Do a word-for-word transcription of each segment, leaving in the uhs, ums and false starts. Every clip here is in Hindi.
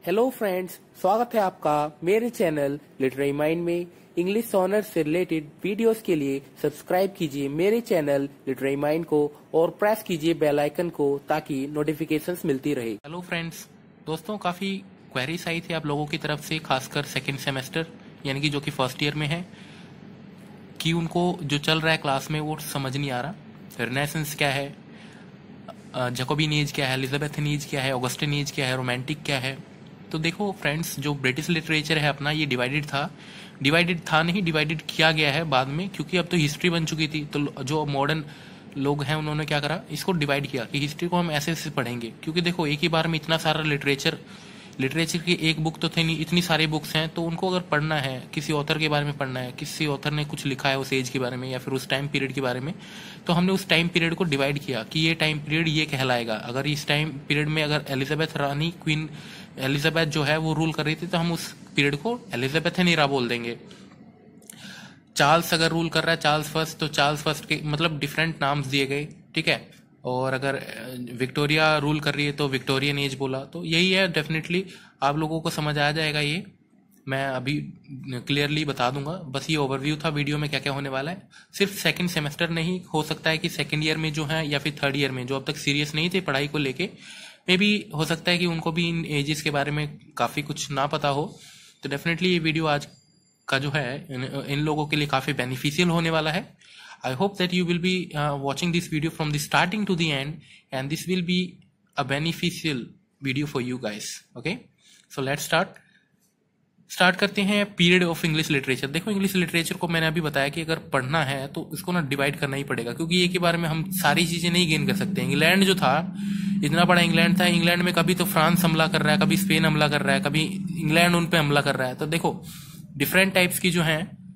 हेलो फ्रेंड्स, स्वागत है आपका मेरे चैनल लिटरेरी माइंड में। इंग्लिश ऑनर्स से रिलेटेड वीडियोस के लिए सब्सक्राइब कीजिए मेरे चैनल लिटरेरी माइंड को और प्रेस कीजिए बेल आइकन को ताकि नोटिफिकेशंस मिलती रहे। हेलो फ्रेंड्स, दोस्तों काफ़ी क्वेरीज आई थी आप लोगों की तरफ से, खासकर सेकंड सेमेस्टर यानी कि जो कि फर्स्ट ईयर में है, कि उनको जो चल रहा है क्लास में वो समझ नहीं आ रहा। रिनेसेंस क्या है, जैकोबियन एज क्या है, एलिजाबेथन एज क्या है, ऑगस्टिन एज क्या है, रोमांटिक क्या है। तो देखो फ्रेंड्स, जो ब्रिटिश लिटरेचर है अपना, ये डिवाइडेड था डिवाइडेड था नहीं डिवाइडेड किया गया है बाद में, क्योंकि अब तो हिस्ट्री बन चुकी थी। तो जो मॉडर्न लोग हैं उन्होंने क्या करा, इसको डिवाइड किया कि हिस्ट्री को हम ऐसे ऐसे पढ़ेंगे, क्योंकि देखो एक ही बार में इतना सारा लिटरेचर लिटरेचर की एक बुक तो थे नहीं, इतनी सारी बुक्स हैं। तो उनको अगर पढ़ना है, किसी ऑथर के बारे में पढ़ना है, किसी ऑथर ने कुछ लिखा है उस एज के बारे में या फिर उस टाइम पीरियड के बारे में, तो हमने उस टाइम पीरियड को डिवाइड किया कि ये टाइम पीरियड ये कहलाएगा। अगर इस टाइम पीरियड में अगर एलिजाबेथ रानी, क्वीन एलिजाबेथ जो है वो रूल कर रही थी, तो हम उस पीरियड को एलिजाबेथन एरा बोल देंगे। चार्ल्स अगर रूल कर रहा है, चार्ल्स फर्स्ट, तो चार्ल्स फर्स्ट के मतलब डिफरेंट नाम्स दिए गए, ठीक है। और अगर विक्टोरिया रूल कर रही है तो विक्टोरियन एज बोला। तो यही है, डेफिनेटली आप लोगों को समझ आ जाएगा। ये मैं अभी क्लियरली बता दूंगा, बस ये ओवरव्यू था वीडियो में क्या क्या होने वाला है। सिर्फ सेकंड सेमेस्टर नहीं, हो सकता है कि सेकंड ईयर में जो है या फिर थर्ड ईयर में जो अब तक सीरियस नहीं थे पढ़ाई को लेके, मे भी हो सकता है कि उनको भी इन एजेस के बारे में काफ़ी कुछ ना पता हो। तो डेफिनेटली ये वीडियो आज का जो है इन, इन लोगों के लिए काफ़ी बेनिफिशियल होने वाला है। I hope that you will be uh, watching this video from the starting to the end, and this will be a beneficial video for you guys. Okay, so let's start. Start करते हैं पीरियड ऑफ इंग्लिश लिटरेचर। देखो, इंग्लिश लिटरेचर को मैंने अभी बताया कि अगर पढ़ना है तो इसको ना डिवाइड करना ही पड़ेगा, क्योंकि एक ही बारे में हम सारी चीजें नहीं गेन कर सकते। इंग्लैंड जो था, इतना बड़ा इंग्लैंड था, इंग्लैंड में कभी तो फ्रांस हमला कर रहा है, कभी स्पेन हमला कर रहा है, कभी इंग्लैंड उन पे हमला कर रहा है। तो देखो डिफरेंट टाइप्स की जो है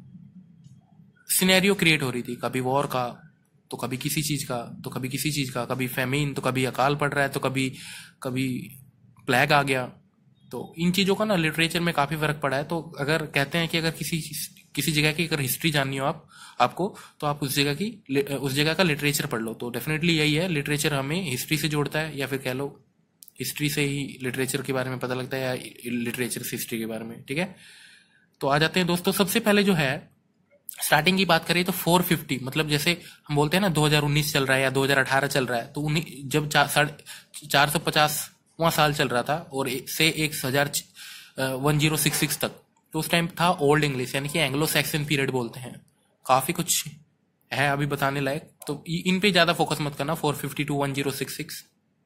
सिनेरियो क्रिएट हो रही थी, कभी वॉर का, तो कभी किसी चीज का, तो कभी किसी चीज का, कभी फेमिन, तो कभी अकाल पड़ रहा है, तो कभी कभी प्लेग आ गया। तो इन चीजों का ना लिटरेचर में काफी फर्क पड़ा है। तो अगर कहते हैं कि अगर किसी किसी जगह की अगर हिस्ट्री जाननी हो आप आपको तो आप उस जगह की उस जगह का लिटरेचर पढ़ लो। तो डेफिनेटली यही है, लिटरेचर हमें हिस्ट्री से जोड़ता है, या फिर कह लो हिस्ट्री से ही लिटरेचर के बारे में पता लगता है, या लिटरेचर से हिस्ट्री के बारे में, ठीक है। तो आ जाते हैं दोस्तों, सबसे पहले जो है स्टार्टिंग की बात करें तो चार सौ पचास, मतलब जैसे हम बोलते हैं ना दो हज़ार उन्नीस चल रहा है या दो हज़ार अठारह चल रहा है, तो उन्हीं जब चार सौ पचासवां साल चल रहा था और से एक हजार वन जीरो सिक्स सिक्स तक, तो उस टाइम था ओल्ड इंग्लिश, यानी कि एंग्लो सैक्सन पीरियड बोलते हैं। काफी कुछ है अभी बताने लायक, तो इन पे ज्यादा फोकस मत करना। Four fifty two one zero six six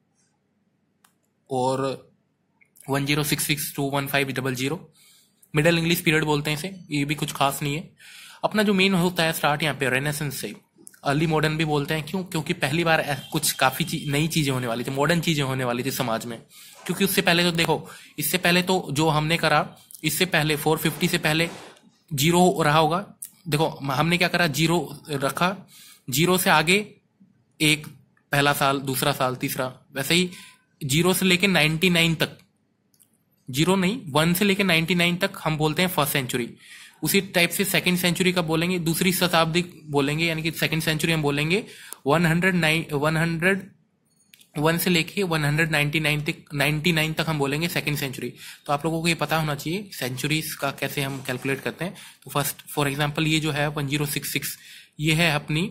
और one zero six six two one five double zero middle English period बोलते हैं इसे। ये भी कुछ खास नहीं है। अपना जो मेन होता है स्टार्ट यहाँ पे रेनेसेंस से, अर्ली मॉडर्न भी बोलते हैं। क्यों? क्योंकि पहली बार कुछ काफी चीज, नई चीजें होने वाली थी, मॉडर्न चीजें होने वाली थी समाज में। क्योंकि उससे पहले तो देखो, इससे पहले तो जो हमने करा, इससे पहले चार सौ पचास से पहले जीरो रहा होगा। देखो हमने क्या करा, जीरो रखा, जीरो से आगे एक पहला साल, दूसरा साल, तीसरा, वैसे ही जीरो से लेके नाइनटी नाइन तक, जीरो नहीं वन से लेके नाइनटी नाइन तक हम बोलते हैं फर्स्ट सेंचुरी। उसी टाइप से सेकंड सेंचुरी का बोलेंगे, दूसरी शताब्दी बोलेंगे, यानी कि सेकंड सेंचुरी हम बोलेंगे one hundred nine one hundred one से लेके वन हंड्रेड नाइनटी नाइन तक नाइनटी नाइन तक हम बोलेंगे सेकंड सेंचुरी। तो आप लोगों को ये पता होना चाहिए सेंचुरीज का कैसे हम कैलकुलेट करते हैं। तो फर्स्ट फॉर एग्जांपल ये जो है वन जीरो सिक्स सिक्स, ये है अपनी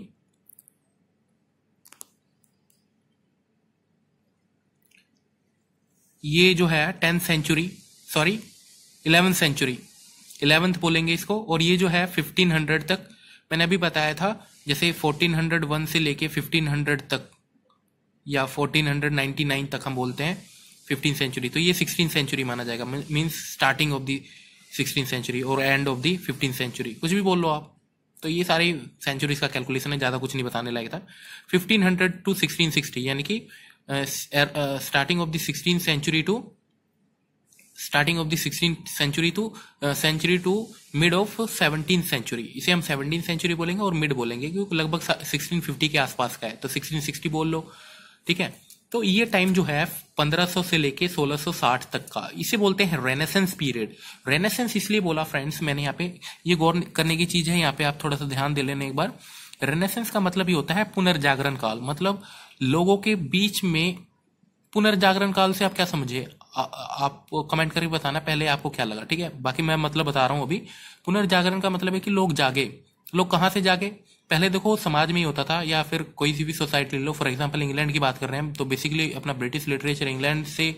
ये जो है tenth century, sorry eleventh century, eleventh बोलेंगे इसको। और ये जो है फिफ्टीन हंड्रेड तक, मैंने अभी बताया था, जैसे फोर्टीन हंड्रेड वन से लेके फिफ्टीन हंड्रेड तक या फोर्टीन नाइनटी नाइन तक हम बोलते हैं फिफ्टीन सेंचुरी। तो ये सिक्सटीन सेंचुरी माना जाएगा, means starting of the sixteen century और end of the fifteen century, कुछ भी बोल लो आप। तो ये सारी सेंचुरीज का कैलकुलेशन है, ज्यादा कुछ नहीं बताने लायक था। Fifteen hundred to sixteen sixty, यानी कि starting of the sixteen century to starting of the sixteen century to century to mid of seventeen century, इसे हम सेवनटीन सेंचुरी बोलेंगे और मिड बोलेंगे, क्योंकि लगभग सिक्सटीन फिफ्टी के आसपास का है, तो सिक्सटीन सिक्सटी बोल लो, ठीक है। तो ये टाइम जो है पंद्रह सौ से लेके सोलह सौ साठ तक का, इसे बोलते हैं रेनेसेंस पीरियड। रेनेसेंस इसलिए बोला फ्रेंड्स मैंने, यहाँ पे ये गौर करने की चीज है, यहाँ पे आप थोड़ा सा ध्यान दे लेना एक बार। रेनेसेंस का मतलब ये होता है पुनर्जागरण काल, मतलब लोगों के बीच में पुनर्जागरण काल से आप क्या समझे, आ, आप कमेंट करके बताना पहले आपको क्या लगा, ठीक है। बाकी मैं मतलब बता रहा हूँ अभी। पुनर्जागरण का मतलब है कि लोग जागे। लोग कहाँ से जागे? पहले देखो समाज में ही होता था, या फिर कोई सी भी सोसाइटी ले लो। फॉर एग्जांपल इंग्लैंड की बात कर रहे हैं तो बेसिकली अपना ब्रिटिश लिटरेचर इंग्लैंड से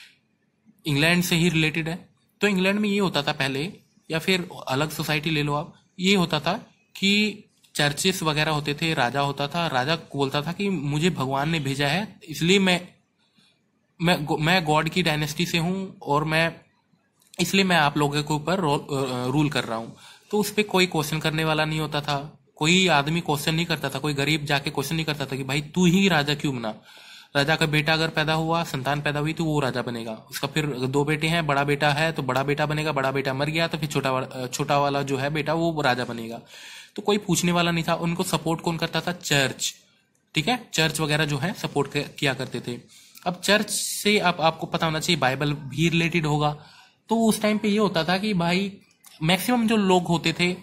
इंग्लैंड से ही रिलेटेड है। तो इंग्लैंड में ये होता था पहले, या फिर अलग सोसाइटी ले लो आप, ये होता था कि चर्चेस वगैरह होते थे, राजा होता था, राजा बोलता था कि मुझे भगवान ने भेजा है, इसलिए मैं मैं मैं गॉड की डायनेस्टी से हूं और मैं इसलिए मैं आप लोगों के ऊपर रूल कर रहा हूं। तो उस पर कोई क्वेश्चन करने वाला नहीं होता था, कोई आदमी क्वेश्चन नहीं करता था, कोई गरीब जाके क्वेश्चन नहीं करता था कि भाई तू ही राजा क्यों बना। राजा का बेटा अगर पैदा हुआ, संतान पैदा हुई, तो वो राजा बनेगा। उसका फिर दो बेटे हैं, बड़ा बेटा है तो बड़ा बेटा बनेगा, बड़ा बेटा मर गया तो फिर छोटा छोटा वाला जो है बेटा वो राजा बनेगा। तो कोई पूछने वाला नहीं था। उनको सपोर्ट कौन करता था? चर्च, ठीक है। चर्च वगैरह जो है सपोर्ट किया करते थे। अब चर्च से आप आपको पता होना चाहिए बाइबल भी रिलेटेड होगा। तो उस टाइम पे ये होता था कि भाई मैक्सिमम जो लोग होते थे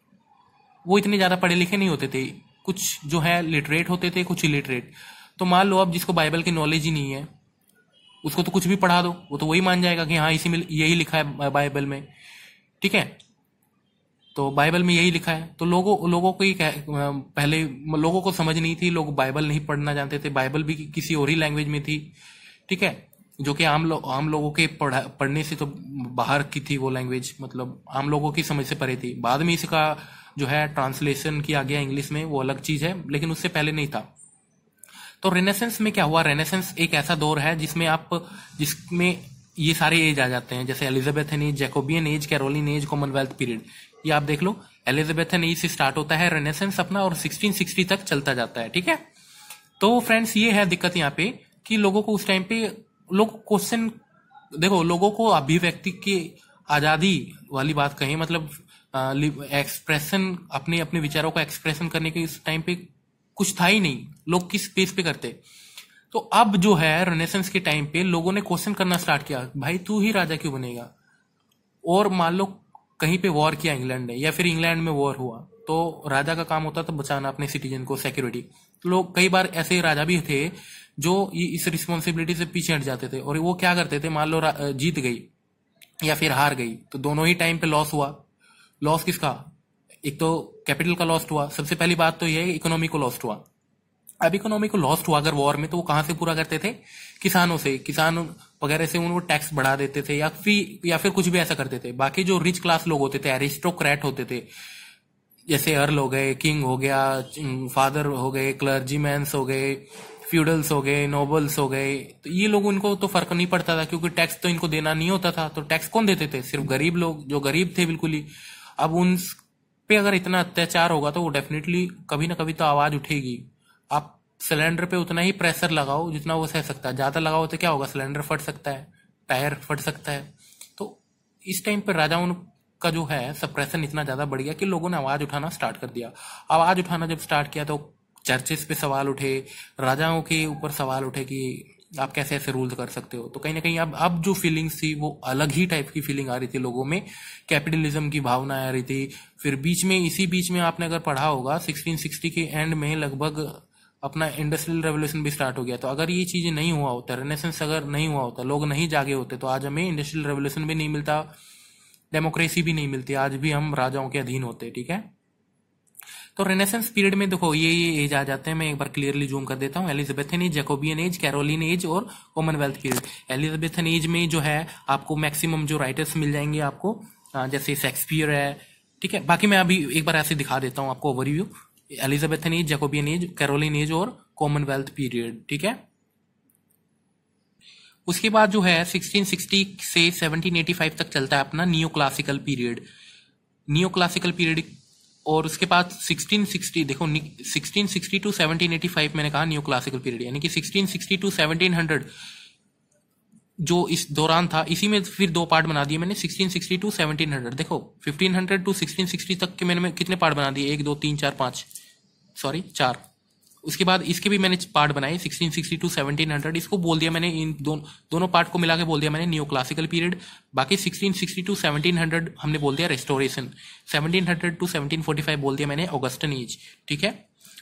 वो इतने ज्यादा पढ़े लिखे नहीं होते थे। कुछ जो है लिटरेट होते थे, कुछ इलिटरेट। तो मान लो अब जिसको बाइबल की नॉलेज ही नहीं है उसको तो कुछ भी पढ़ा दो, वो तो वही मान जाएगा कि हाँ इसी में यही लिखा है बाइबल में, ठीक है। तो बाइबल में यही लिखा है। तो लोगों लोगों को ही पहले लोगों को समझ नहीं थी, लोग बाइबल नहीं पढ़ना जानते थे, बाइबल भी किसी और ही लैंग्वेज में थी, ठीक है, जो कि आम लो, आम लोगों के पढ़ा पढ़ने से तो बाहर की थी वो लैंग्वेज, मतलब आम लोगों की समझ से परे थी। बाद में इसका जो है ट्रांसलेशन किया गया इंग्लिश में, वो अलग चीज है, लेकिन उससे पहले नहीं था। तो रेनेसेंस में क्या हुआ? रेनेसेंस एक ऐसा दौर है जिसमें आप जिसमें ये सारे एज आ जाते हैं, जैसे Elizabethan age, Jacobean age, Caroline age, commonwealth period. ये आप देख लो, एलिजाबेथन एज से स्टार्ट होता है रेनेसेंस अपना और सोलह सौ साठ तक चलता जाता है, ठीक है। तो फ्रेंड्स ये है दिक्कत यहाँ पे कि लोगों को उस टाइम पे लोग क्वेश्चन देखो, लोगों को अभिव्यक्ति की आजादी वाली बात कहें, मतलब एक्सप्रेशन अपने अपने विचारों का एक्सप्रेशन करने के इस टाइम पे कुछ था ही नहीं। लोग किस बेस पे करते? तो अब जो है रेनेसेंस के टाइम पे लोगों ने क्वेश्चन करना स्टार्ट किया, भाई तू ही राजा क्यों बनेगा। और मान लो कहीं पे वॉर किया इंग्लैंड ने, या फिर इंग्लैंड में वॉर हुआ, तो राजा का काम होता था बचाना अपने सिटीजन को, सिक्योरिटी। तो लोग कई बार ऐसे राजा भी थे जो इस रिस्पॉन्सिबिलिटी से पीछे हट जाते थे, और वो क्या करते थे, मान लो जीत गई या फिर हार गई, तो दोनों ही टाइम पे लॉस हुआ। लॉस किसका? एक तो कैपिटल का लॉस्ट हुआ, सबसे पहली बात तो यह इकोनॉमी को लॉस्ट हुआ। अब इकोनॉमी को लॉस्ट हुआ अगर वॉर में, तो वो कहां से पूरा करते थे? किसानों से, किसान वगैरह से उनको टैक्स बढ़ा देते थे, या फिर या फिर कुछ भी ऐसा करते थे। बाकी जो रिच क्लास लोग होते थे, एरिस्टोक्रेट होते थे, जैसे अर्ल हो गए, किंग हो गया, फादर हो गए, क्लर्जीमैन्स हो गए, फ्यूडल्स हो गए, नोबल्स हो गए, तो ये लोग, उनको तो फर्क नहीं पड़ता था क्योंकि टैक्स तो इनको देना नहीं होता था। तो टैक्स कौन देते थे? सिर्फ गरीब लोग, जो गरीब थे बिल्कुल ही। अब उन पे अगर इतना अत्याचार होगा तो वो डेफिनेटली कभी ना कभी तो आवाज उठेगी। आप सिलेंडर पे उतना ही प्रेशर लगाओ जितना वो सह सकता है, ज्यादा लगाओ तो क्या होगा? सिलेंडर फट सकता है, टायर फट सकता है। तो इस टाइम पे राजाओं का जो है सप्रेशन इतना ज्यादा बढ़ गया कि लोगों ने आवाज उठाना स्टार्ट कर दिया। आवाज उठाना जब स्टार्ट किया तो चर्चेस पे सवाल उठे, राजाओं के ऊपर सवाल उठे कि आप कैसे ऐसे रूल कर सकते हो। तो कहीं ना कहीं अब अब जो फीलिंग्स थी वो अलग ही टाइप की फीलिंग आ रही थी लोगों में, कैपिटलिज्म की भावना आ रही थी। फिर बीच में, इसी बीच में आपने अगर पढ़ा होगा, सोलह सौ साठ के एंड में लगभग अपना इंडस्ट्रियल रेवोल्यूशन भी स्टार्ट हो गया। तो अगर ये चीजें नहीं हुआ होता, रेनेसेंस अगर नहीं हुआ होता, लोग नहीं जागे होते, तो आज हमें इंडस्ट्रियल रेवोल्यूशन भी नहीं मिलता, डेमोक्रेसी भी नहीं मिलती, आज भी हम राजाओं के अधीन होते, ठीक है। तो रेनेसेंस पीरियड में देखो ये ये एज आ जाते हैं। मैं एक बार क्लियरली जूम कर देता हूँ। Elizabethan age, Jacobean age, Caroline age और कॉमनवेल्थ पीरियड। एलिजाबेथन एज में जो है आपको मैक्सिमम जो राइटर्स मिल जाएंगे आपको, जैसे शेक्सपियर है, ठीक है। बाकी मैं अभी एक बार ऐसे दिखा देता हूँ आपको overview. Elizabethan age, Jacobean age, Caroline age और कॉमनवेल्थ पीरियड, ठीक है। उसके बाद जो है सोलह सौ साठ से सत्रह सौ पचासी तक चलता है अपना neo classical period. Neo classical period, और उसके बाद सोलह सौ साठ, देखो सोलह सौ साठ टू सत्रह सौ पचासी मैंने कहा नियो क्लासिकल पीरियड, यानी कि सोलह सौ साठ टू सत्रह सौ जो इस दौरान था, इसी में फिर दो पार्ट बना दिए मैंने, सोलह सौ साठ टू सत्रह सौ। देखो पंद्रह सौ टू सोलह सौ साठ तक के मैंने कितने पार्ट बना दिए? एक, दो, तीन, चार, पांच, सॉरी चार। उसके बाद इसके भी मैंने पार्ट बनाए, सोलह सौ साठ टू सत्रह सौ। इसको बोल दिया मैंने, इन दो, दोनों पार्ट को मिला के बोल दिया मैंने नियो क्लासिकल पीरियड। बाकी सोलह सौ साठ टू सत्रह सौ हमने बोल दिया रेस्टोरेशन। सत्रह सौ टू सत्रह सौ पैंतालीस बोल दिया मैंने ऑगस्टन एज, ठीक है।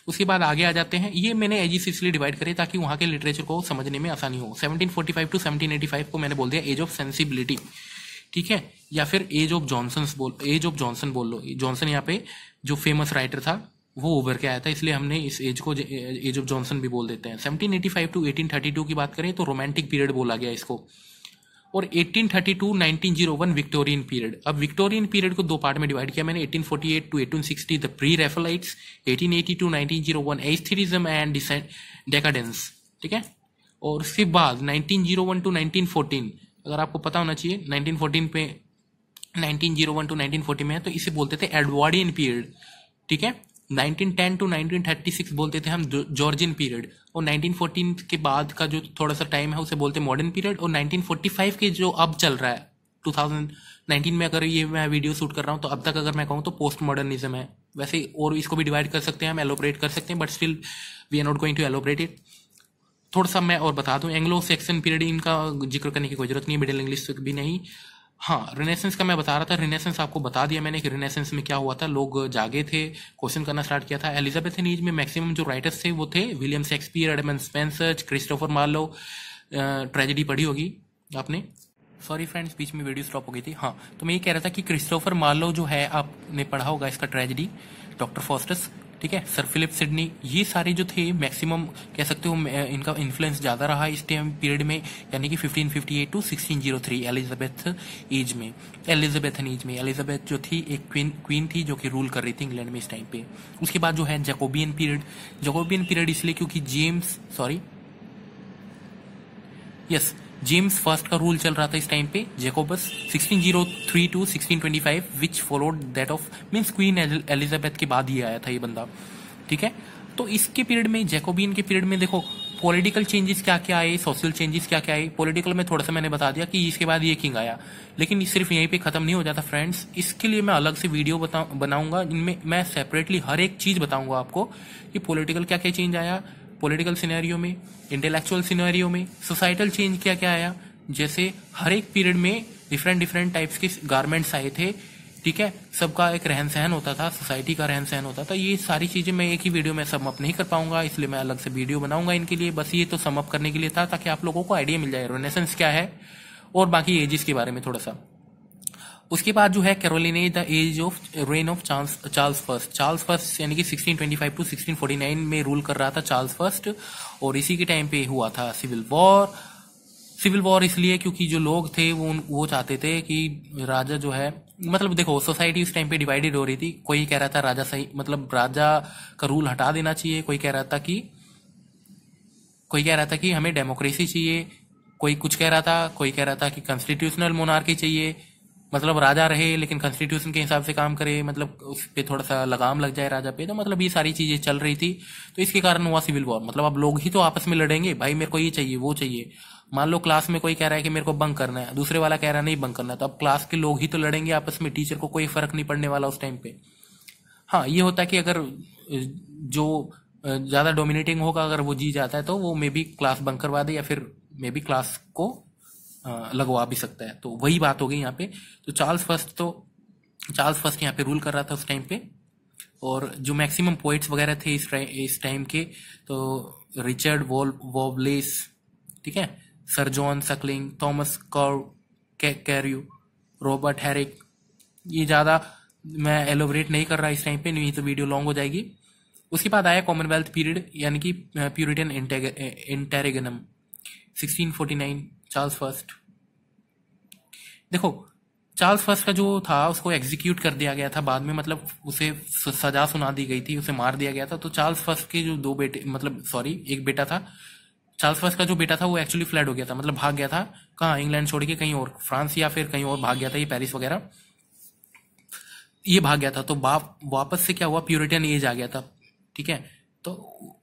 उसके बाद आगे आ जाते हैं, ये मैंने एजिस इसलिए डिवाइड करे ताकि वहां के लिटरेचर को समझने में आसानी हो। Seventeen forty five to seventeen eighty five को मैंने बोल दिया एज ऑफ सेंसिबिलिटी, ठीक है, या फिर एज ऑफ जॉनसन बोल एज ऑफ जॉनसन बोल लो। जॉनसन यहाँ पे जो फेमस राइटर था वो उभर के आया था, इसलिए हमने इस एज को एज ऑफ जॉनसन भी बोल देते हैं। Seventeen eighty five to eighteen thirty two की बात करें तो रोमांटिक पीरियड बोला गया इसको। और eighteen thirty two nineteen o one Victorian period. अब विक्टोरियन पीरियड को दो पार्ट में डिवाइड किया मैंने, eighteen forty eight to eighteen sixty the pre Raphaelites, eighteen eighty to nineteen o one aestheticism and decadence, ठीक है। और उसके बाद nineteen o one to nineteen fourteen, अगर आपको पता होना चाहिए नाइनटीन फोर्टीन पे nineteen o one to nineteen forty में है, तो इसे बोलते थे एडवर्डियन पीरियड, ठीक है। Nineteen ten to nineteen thirty six बोलते थे हम जॉर्जियन पीरियड। और नाइनटीन फोर्टीन के बाद का जो थोड़ा सा टाइम है उसे बोलते हैं मॉडर्न पीरियड। और नाइनटीन फोर्टी फाइव के जो अब चल रहा है टू थाउजेंड नाइनटीन में, अगर ये मैं वीडियो शूट कर रहा हूँ तो अब तक अगर मैं कहूँ तो पोस्ट मॉडर्निज्म है। वैसे और इसको भी डिवाइड कर सकते हैं हम, एलोबरेट कर सकते हैं, but still we are not going to elaborate it. थोड़ा सा मैं और बता दूं, एंग्लो सैक्सन पीरियड इनका जिक्र करने की कोई जरूरत नहीं है, मिडिल इंग्लिश भी नहीं। हाँ, रिनेसेंस का मैं बता रहा था, रिनेसेंस आपको बता दिया मैंने कि रिनेसेंस में क्या हुआ था। लोग जागे थे, क्वेश्चन करना स्टार्ट किया था। एलिजाबेथन एज में मैक्सिमम जो राइटर्स थे वो थे William Shakespeare, Edmund Spenser, Christopher Marlowe. Tragedy पढ़ी होगी आपने, सॉरी फ्रेंड्स बीच में वीडियो स्टॉप हो गई थी। हाँ, तो मैं ये कह रहा था कि क्रिस्टोफर मार्लो जो है आपने पढ़ा होगा इसका ट्रेजेडी, डॉक्टर फॉस्टस, ठीक है, सर फिलिप सिडनी, ये सारे जो थे मैक्सिमम कह सकते हो इनका इन्फ्लुएंस ज्यादा रहा इस टाइम पीरियड में, यानी कि fifteen fifty eight to sixteen o three Elizabeth age में। एलिजाबेथन एज में एलिजाबेथ जो थी एक क्वीन क्वीन थी जो कि रूल कर रही थी इंग्लैंड में इस टाइम पे। उसके बाद जो है जैकोबियन पीरियड। जैकोबियन पीरियड इसलिए क्योंकि James sorry yes James first का रूल चल रहा था इस टाइम पे। Jacobus sixteen o three to sixteen twenty five which followed that of means Queen Elizabeth के बाद ही आया था ये बंदा, ठीक है। तो इसके पीरियड में, जैकोबियन के पीरियड में देखो पॉलिटिकल चेंजेस क्या क्या आए, सोशल चेंजेस क्या क्या आए। पॉलिटिकल में थोड़ा सा मैंने बता दिया कि इसके बाद ये किंग आया, लेकिन सिर्फ यहीं पे खत्म नहीं हो जाता फ्रेंड्स। इसके लिए मैं अलग से वीडियो बता बनाऊंगा, जिनमें मैं सेपरेटली हर एक चीज बताऊंगा आपको कि पॉलिटिकल क्या क्या चेंज आया पॉलिटिकल सिनेरियो में, इंटेलेक्चुअल सिनेरियो में, सोसाइटल चेंज क्या क्या आया। जैसे हर एक पीरियड में डिफरेंट डिफरेंट टाइप्स के गारमेंट्स आए थे, ठीक है, सबका एक रहन सहन होता था, सोसाइटी का रहन सहन होता था। ये सारी चीजें मैं एक ही वीडियो में समअप नहीं कर पाऊंगा, इसलिए मैं अलग से वीडियो बनाऊंगा इनके लिए। बस ये तो समअप करने के लिए था ताकि आप लोगों को आइडिया मिल जाए रेनेसेंस क्या है और बाकी एजेस के बारे में थोड़ा सा। उसके बाद जो है Caroline the age of reign of Charles Charles first. Charles first यानी कि sixteen twenty five to sixteen forty nine में रूल कर रहा था चार्ल्स फर्स्ट। और इसी के टाइम पे हुआ था सिविल वॉर। सिविल वॉर इसलिए क्योंकि जो लोग थे वो वो चाहते थे कि राजा जो है, मतलब देखो सोसाइटी उस टाइम पे डिवाइडेड हो रही थी। कोई कह रहा था राजा सही, मतलब राजा का रूल हटा देना चाहिए, कोई कह रहा था कि कोई कह रहा था कि हमें डेमोक्रेसी चाहिए, कोई कुछ कह रहा था, कोई कह रहा था कि कॉन्स्टिट्यूशनल मोनार्की चाहिए, मतलब राजा रहे लेकिन कॉन्स्टिट्यूशन के हिसाब से काम करे, मतलब उस पे थोड़ा सा लगाम लग जाए राजा पे। तो मतलब ये सारी चीजें चल रही थी, तो इसके कारण हुआ सिविल वॉर। मतलब अब लोग ही तो आपस में लड़ेंगे, भाई मेरे को ये चाहिए वो चाहिए। मान लो क्लास में कोई कह रहा है कि मेरे को बंक करना है, दूसरे वाला कह रहा है नहीं बंक करना, तो अब क्लास के लोग ही तो लड़ेंगे आपस में, टीचर को कोई फर्क नहीं पड़ने वाला उस टाइम पे। हाँ, ये होता है कि अगर जो ज्यादा डोमिनेटिंग होगा अगर वो जी जाता है तो वो मे बी क्लास बंक करवा दे या फिर मे बी क्लास को लगवा भी सकता है। तो वही बात हो गई यहाँ पे। तो चार्ल्स फर्स्ट तो चार्ल्स फर्स्ट यहाँ पे रूल कर रहा था उस टाइम पे। और जो मैक्सिमम पोइट्स वगैरह थे इस इस टाइम के, तो रिचर्ड वॉवलेस, ठीक है, Sir John Suckling, Thomas Carew, Robert Herrick. ये ज्यादा मैं एलोबरेट नहीं कर रहा इस टाइम पे, नहीं तो वीडियो लॉन्ग हो जाएगी। उसके बाद आया कॉमनवेल्थ पीरियड यानी कि Puritan interregnum sixteen forty nine, Charles first. देखो चार्ल्स फर्स्ट का जो था उसको एग्जीक्यूट कर दिया गया था बाद में, मतलब उसे सजा सुना दी गई थी, उसे मार दिया गया था। तो चार्ल्स फर्स्ट के जो दो बेटे, मतलब सॉरी एक बेटा था, चार्ल्स फर्स्ट का जो बेटा था वो एक्चुअली फ्लड हो गया था, मतलब भाग गया था। कहाँ? इंग्लैंड छोड़ के कहीं और, फ्रांस या फिर कहीं और भाग गया था, ये पेरिस वगैरह ये भाग गया था। तो बाप वापस से क्या हुआ, प्यूरिटन एज आ गया था, ठीक है। तो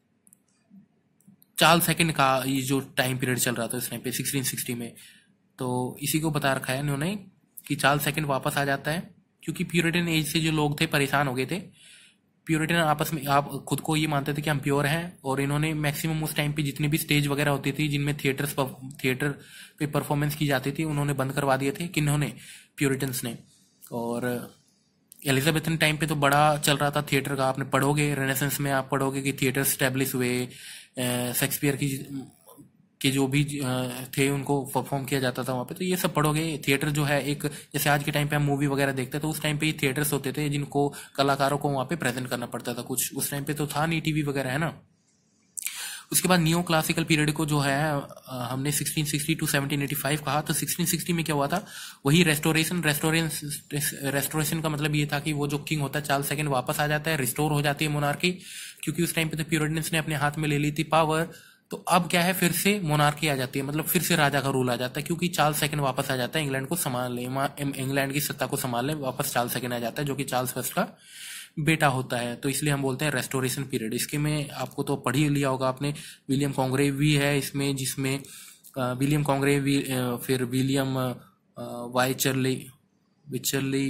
चार्ल्स सेकंड का ये जो टाइम पीरियड चल रहा था इस टाइम पे सिक्सटीन सिक्सटी में, तो इसी को बता रखा है इन्होंने कि चार्ल्स सेकंड वापस आ जाता है, क्योंकि प्यूरिटन एज से जो लोग थे परेशान हो गए थे। प्यूरिटन आपस में आप खुद को ये मानते थे कि हम प्योर हैं, और इन्होंने मैक्सिमम उस टाइम पे जितनी भी स्टेज वगैरह होती थी जिनमें थिएटर्स थिएटर पे परफॉर्मेंस की जाती थी उन्होंने बंद करवा दिए थे, किन्होंने? प्यूरिटन्स ने। और एलिजाबेथन टाइम पे तो बड़ा चल रहा था थिएटर का, आपने पढ़ोगे रेनेसेंस में, आप पढ़ोगे कि थिएटर स्टैब्लिश हुए, शेक्सपियर की के जो भी अ, थे उनको परफॉर्म किया जाता था वहाँ पे, तो ये सब पढ़ोगे। थिएटर जो है एक, जैसे आज के टाइम पे हम मूवी वगैरह देखते हैं तो उस टाइम पे ये थिएटर्स होते थे जिनको कलाकारों को वहाँ पे प्रेजेंट करना पड़ता था कुछ, उस टाइम पे तो था नहीं टीवी वगैरह, है ना। उसके बाद नियो क्लासिकल पीरियड को जो है अ, हमने sixteen sixty to seventeen eighty five कहा, तो सिक्सटीन सिक्सटी में क्या हुआ था, वही रेस्टोरेशन रेस्टोरेशन रेस्टोरेशन का मतलब ये था कि वो जो किंग होता है चार्ल्स सेकंड वापस आ जाता है, रिस्टोर हो जाती है मोनार्की, क्योंकि उस टाइम पे तो प्यूरिटन्स ने अपने हाथ में ले ली थी पावर। तो अब क्या है, फिर से मोनार्की आ जाती है, मतलब फिर से राजा का रूल आ जाता है, क्योंकि चार्ल्स सेकंड वापस आ जाता है इंग्लैंड को संभालने, इंग्लैंड की सत्ता को संभालने वापस चार्ल्स सेकंड आ जाता है जो कि चार्ल्स फर्स्ट का बेटा होता है, तो इसलिए हम बोलते हैं रेस्टोरेशन पीरियड। इसके में आपको तो पढ़ ही लिया होगा आपने, विलियम कॉन्ग्रेव भी है इसमें, जिसमें अ, विलियम कॉन्ग्रेव भी, अ, फिर विलियम वाइचरली विचरली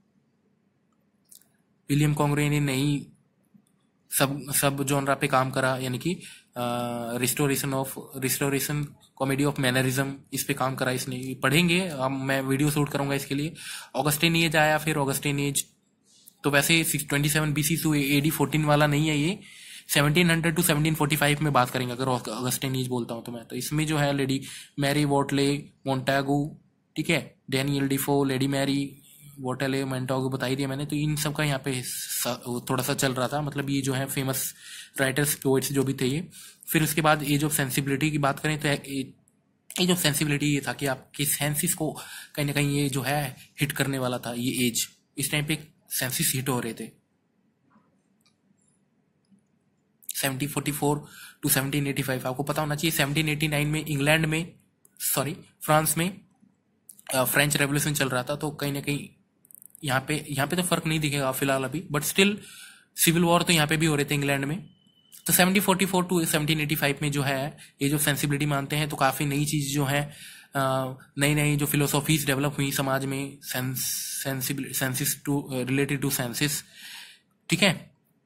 विलियम कॉन्ग्रेव ने नई सब सब जॉनरा पे काम करा, यानी कि restoration of restoration comedy of mannerism, इस पे काम करा इसने, पढ़ेंगे। अब मैं वीडियो शूट करूंगा इसके लिए। ऑगस्टिन एज आया, फिर ऑगस्टिन एज तो वैसे twenty seven BC to AD fourteen वाला नहीं है ये, seventeen hundred to seventeen forty five में बात करेंगे अगर ऑगस्टिन एज बोलता हूं तो मैं। तो इसमें जो है लेडी मैरी वॉटले मोन्टेगू, ठीक है, Daniel Defoe, Lady Mary Wortley Montagu बता ही दिया मैंने, तो इन सब का यहाँ पे थोड़ा सा चल रहा था, मतलब ये जो है फेमस राइटर्स पोइट्स जो भी थे ये। फिर उसके बाद एज ऑफ सेंसिबिलिटी की बात करें तो एज ऑफ सेंसिबिलिटी ये था कि आपके सेंसिस को कहीं ना कहीं ये जो है हिट करने वाला था ये एज, इस टाइम पे सेंसिस हिट हो रहे थे। Seventeen forty four to seventeen eighty five आपको पता होना चाहिए। सेवनटीन एटी नाइन में इंग्लैंड में, सॉरी फ्रांस में फ्रेंच रेवोल्यूशन चल रहा था, तो कहीं ना कहीं यहाँ पे यहाँ पे तो फर्क नहीं दिखेगा फिलहाल अभी, बट स्टिल सिविल वॉर तो यहाँ पे भी हो रहे थे इंग्लैंड में। तो seventeen forty four to seventeen eighty five में जो है ये जो सेंसिबिलिटी मानते हैं, तो काफी नई चीज जो है, नई नई जो फिलोसॉफीज डेवलप हुई समाज में, senses to related to senses, ठीक है।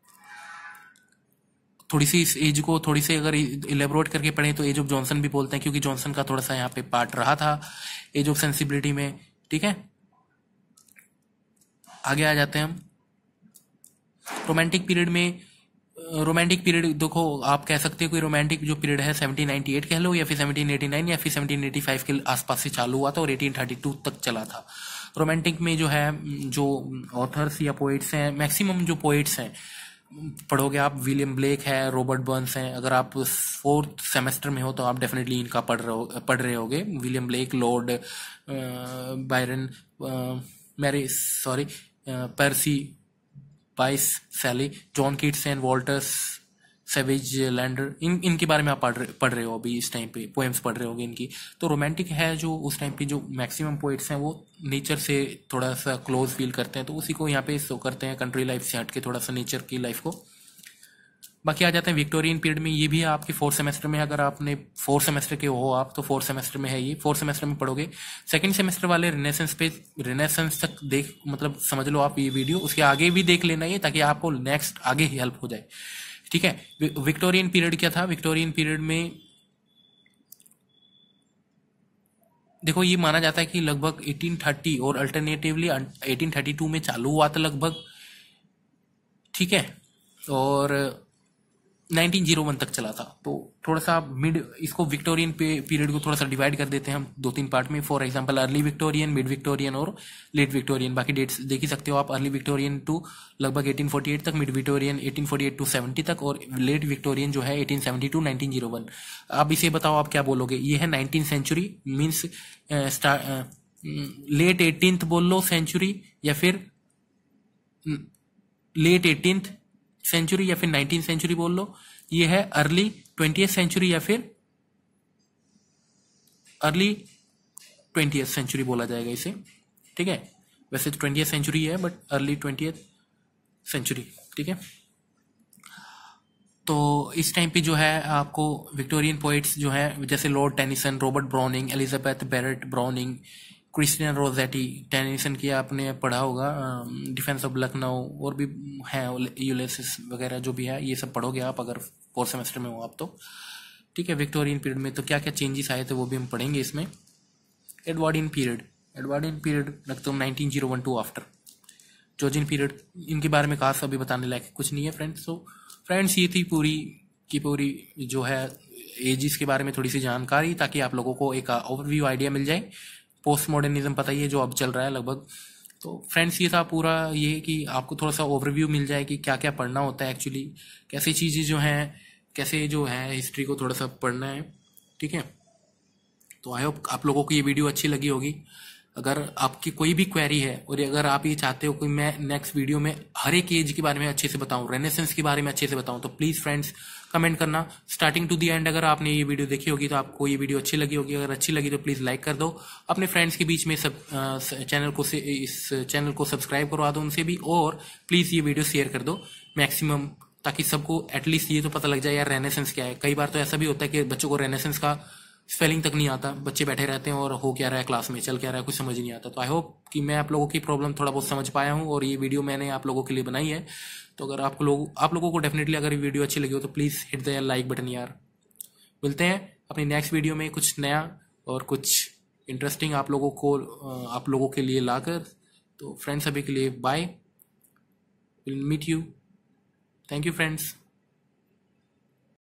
थोड़ी सी इस एज को थोड़ी सी अगर इलेबोरेट करके पढ़ें तो एज ऑफ जॉनसन भी बोलते हैं, क्योंकि जॉनसन का थोड़ा सा यहाँ पे पार्ट रहा था एज ऑफ सेंसिबिलिटी में, ठीक है। आगे आ जाते हैं हम रोमांटिक पीरियड में। रोमांटिक पीरियड देखो, आप कह सकते हो कोई रोमांटिक जो पीरियड है सेवनटीन नाइंटी एट कह लो, या फिर सेवनटीन एटी नाइन, या फिर सेवनटीन एटी फाइव के आसपास से चालू हुआ था और एटीन थर्टी टू तक चला था। रोमांटिक में जो है जो ऑथर्स या पोइट्स हैं, मैक्सिमम जो पोइट्स हैं पढ़ोगे आप, विलियम ब्लेक है, रॉबर्ट बर्न्स हैं। अगर आप फोर्थ सेमेस्टर में हो तो आप डेफिनेटली इनका पढ़ रहे हो पढ़ रहे होगे, William Blake, Lord Byron, Mary sorry Percy Bysshe Shelley, John Keats and Walters Savage Landor, इन इनके बारे में आप पढ़ रहे पढ़ रहे हो अभी इस टाइम पे, पोएम्स पढ़ रहे होगे इनकी। तो रोमांटिक है जो उस टाइम पे जो मैक्सिमम पोइट्स हैं वो नेचर से थोड़ा सा क्लोज फील करते हैं, तो उसी को यहाँ पे शो करते हैं, कंट्री लाइफ से हट के थोड़ा सा नेचर की लाइफ को। बाकी आ जाते हैं विक्टोरियन पीरियड में। ये भी आपके फोर्थ सेमेस्टर में, अगर आपने फोर्थ सेमेस्टर के हो आप तो फोर्थ सेमेस्टर में है ये, फोर्थ सेमेस्टर में पढ़ोगे। सेकंड सेमेस्टर वाले रिनेसेंस पे, रिनेसेंस तक देख मतलब समझ लो आप ये वीडियो, उसके आगे भी देख लेना ये, ताकि आपको नेक्स्ट आगे ही हेल्प हो जाए, ठीक है। विक्टोरियन पीरियड क्या था, विक्टोरियन पीरियड में देखो ये माना जाता है कि लगभग एटीन थर्टी और अल्टरनेटिवली एटीन थर्टी टू में चालू हुआ था लगभग, ठीक है, और नाइनटीन ओ वन तक चला था। तो थोड़ा सा मिड, इसको विक्टोरियन पीरियड को थोड़ा सा डिवाइड कर देते हैं हम दो तीन पार्ट में। For example early Victorian, mid Victorian और लेट विक्टोरियन। बाकी डेट्स देख ही सकते हो आप, अर्ली विक्टोरियन टू लगभग एटीन फोर्टी एट तक, mid Victorian eighteen forty eight to seventy तक, और लेट विक्टोरियन जो है eighteen seventy to nineteen o one. अब इसे बताओ आप क्या बोलोगे, ये है nineteen century, means late eighteenth बोल लो सेंचुरी, या फिर लेट एटीन्थ सेंचुरी, या फिर नाइनटीन सेंचुरी बोल लो। ये है अर्ली ट्वेंटियथ सेंचुरी या फिर अर्ली ट्वेंटियथ सेंचुरी बोला जाएगा इसे, ठीक है। वैसे ट्वेंटियथ सेंचुरी है बट अर्ली ट्वेंटियथ सेंचुरी, ठीक है। तो इस टाइम पे जो है आपको विक्टोरियन पोइट्स जो है जैसे Lord Tennyson, Robert Browning, Elizabeth Barrett Browning, Christian Rossetti, Tennyson की आपने पढ़ा होगा, डिफेंस ऑफ लखनऊ, और भी हैं यूलिसिस वगैरह जो भी है, ये सब पढ़ोगे आप अगर फोर्थ सेमेस्टर में हो आप तो, ठीक है। विक्टोरियन पीरियड में तो क्या क्या चेंजेस आए थे वो भी हम पढ़ेंगे इसमें। एडवर्डियन पीरियड, एडवर्डियन पीरियड लगता हूँ nineteen o one to after, Trojan period, इनके बारे में खास अभी बताने लायक कुछ नहीं है फ्रेंड्स। तो फ्रेंड्स ये थी पूरी की पूरी जो है एजिस के बारे में थोड़ी सी जानकारी, ताकि आप लोगों को एक ओवरव्यू आइडिया मिल जाए। पोस्ट मॉडर्निज्म पता ही है जो अब चल रहा है लगभग। तो फ्रेंड्स ये था पूरा, ये कि आपको थोड़ा सा ओवरव्यू मिल जाए कि क्या क्या पढ़ना होता है एक्चुअली, कैसी चीज़ें जो हैं, कैसे जो है हिस्ट्री को थोड़ा सा पढ़ना है, ठीक है। तो आई होप आप लोगों को ये वीडियो अच्छी लगी होगी। अगर आपकी कोई भी क्वेरी है और अगर आप ये चाहते हो कि मैं नेक्स्ट वीडियो में हर एक एज के बारे में अच्छे से बताऊं, रेनेसेंस के बारे में अच्छे से बताऊं, तो प्लीज फ्रेंड्स कमेंट करना स्टार्टिंग टू दी एंड। अगर आपने ये वीडियो देखी होगी तो आपको ये वीडियो अच्छी लगी होगी। अगर अच्छी लगी तो प्लीज लाइक कर दो, अपने फ्रेंड्स के बीच में सब चैनल को से इस चैनल को सब्सक्राइब करवा दो उनसे भी, और प्लीज ये वीडियो शेयर कर दो मैक्सिमम, ताकि सबको एटलीस्ट ये तो पता लग जाए यार रेनेसेंस क्या है। कई बार तो ऐसा भी होता है कि बच्चों को रेनेसेंस का स्पेलिंग तक नहीं आता, बच्चे बैठे रहते हैं और हो क्या रहा है क्लास में, चल क्या रहा है, कुछ समझ नहीं आता। तो आई होप कि मैं आप लोगों की प्रॉब्लम थोड़ा बहुत समझ पाया हूं, और ये वीडियो मैंने आप लोगों के लिए बनाई है। तो अगर आपको लोग आप लोगों को डेफिनेटली अगर ये वीडियो अच्छी लगी हो तो please hit the like button यार। मिलते हैं अपनी नेक्स्ट वीडियो में कुछ नया और कुछ इंटरेस्टिंग आप लोगों को आप लोगों के लिए लाकर। तो फ्रेंड्स अभी के लिए bye, will meet you, thank you friends.